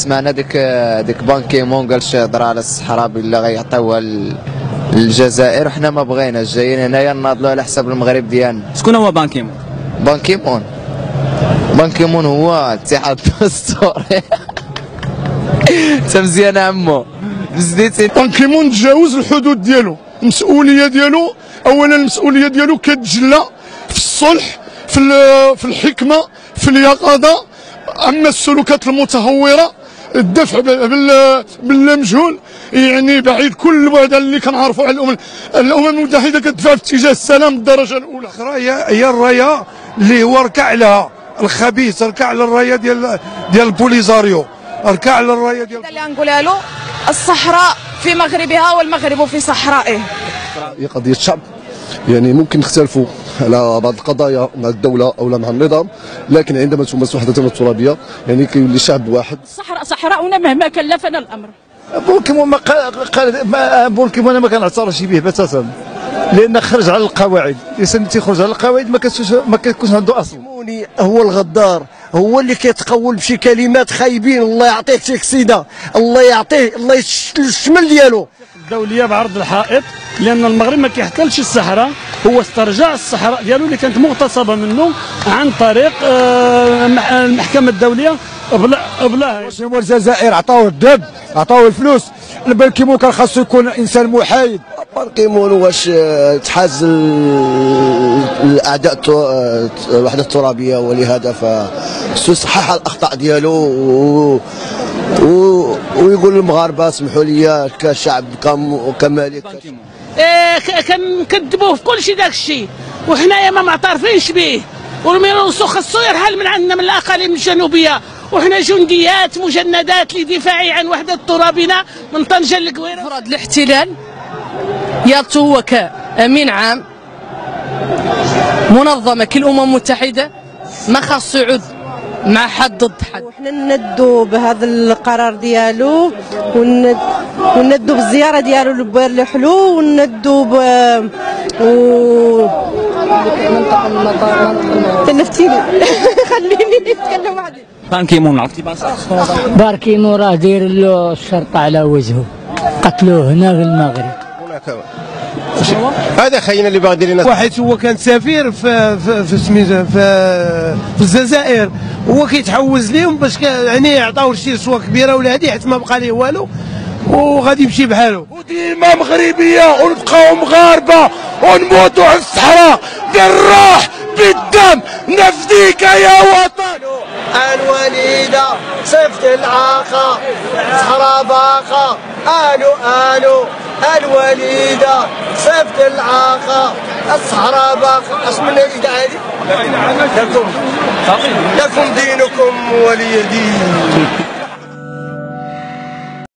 سمعنا ديك بان كيمون قال شي هضره على الصحراء بالله غيعطيوها للجزائر، وحنا ما بغيناش، جايين هنايا ناضلوا على حساب المغرب ديالنا. شكون هو بان كيمون؟ بان كيمون هو الاتحاد الدستوري. انت مزيان عمو بزديتي. بان كيمون تجاوز الحدود ديالو، المسؤوليه ديالو اولا المسؤوليه ديالو كتجلى في الصلح، في الحكمه، في اليقظه. اما السلوكات المتهوره، الدفع بالمجهول، يعني بعيد كل البعد اللي كنعرفوا على الامم المتحده كتدفع في اتجاه السلام الدرجه الاولى. هي الرايه اللي هو ركع لها الخبيث، ركع للرايه ديال البوليزاريو، ركع للرايه ديال اللي نقولها له الصحراء في مغربها والمغرب في صحرائه. هي قضيه الشعب، يعني ممكن نختلفوا على بعض القضايا مع الدوله او مع النظام، لكن عندما تمس وحدتنا الترابيه يعني كيولي شعب واحد. الصحراء صحراؤنا مهما كلفنا الامر. بولكيمون ما كنعترفش به بتاتا، لان خرج على القواعد، الانسان تيخرج على القواعد ما كيكونش عنده اصل. هو الغدار، هو اللي كيتقول بشي كلمات خايبين. الله يعطيه تكسيده، الله يعطيه، الله يشتل الشمل ديالو. الدوليه بعرض الحائط، لان المغرب ما كيحتلش الصحراء، هو استرجع الصحراء ديالو اللي كانت مغتصبه منه عن طريق المحكمه الدوليه. بلا شنو الجزائر عطاوه الذهب، عطاوه الفلوس. بان كيمون كان خاصو يكون انسان محايد. بان كيمون واش تحاز الاعداء الوحده الترابيه، ولهذا فصحح الاخطاء ديالو ويقول للمغاربه اسمحوا لي كشعب كملك. كنكذبوه في كل شيء داك الشيء، وحنايا ما معترفينش به، والميروسو خصو يرحل من عندنا من الاقاليم الجنوبيه، وحنا جنديات مجندات لدفاع عن وحده ترابنا من طنجه للقويره. فرض الاحتلال يالتو هو كامين عام منظمه كالامم المتحده ما خاصو يعود مع حد ضد حد. وحنا ندوا بهذا القرار ديالو، وندوا بالزياره ديالو لبويرلحلو، وندوا تنفتيني. خليني نتكلم وحدي. بان كيمون عرفتي بان كيمون راه داير له الشرطه على وجهه، قتلوه هنا في المغرب. هذا خينا اللي باغي يدير لنا. واحد هو كان سفير في سميتو في الجزائر، هو كيتحوز ليهم باش يعني يعطاو شي رشوه كبيره ولا هادي، حيت ما بقى ليه والو وغادي يمشي بحالو. وديما مغربيه ونبقاو مغاربه ونموتوا على الصحراء بالروح بالدم، نفديك يا وطن. الوليده صفت العاقه صحراء باقه، الو الوليده صفت العاقه الصحراء باقه. اش من الإيد هذه؟ لكم دينكم ولي دين.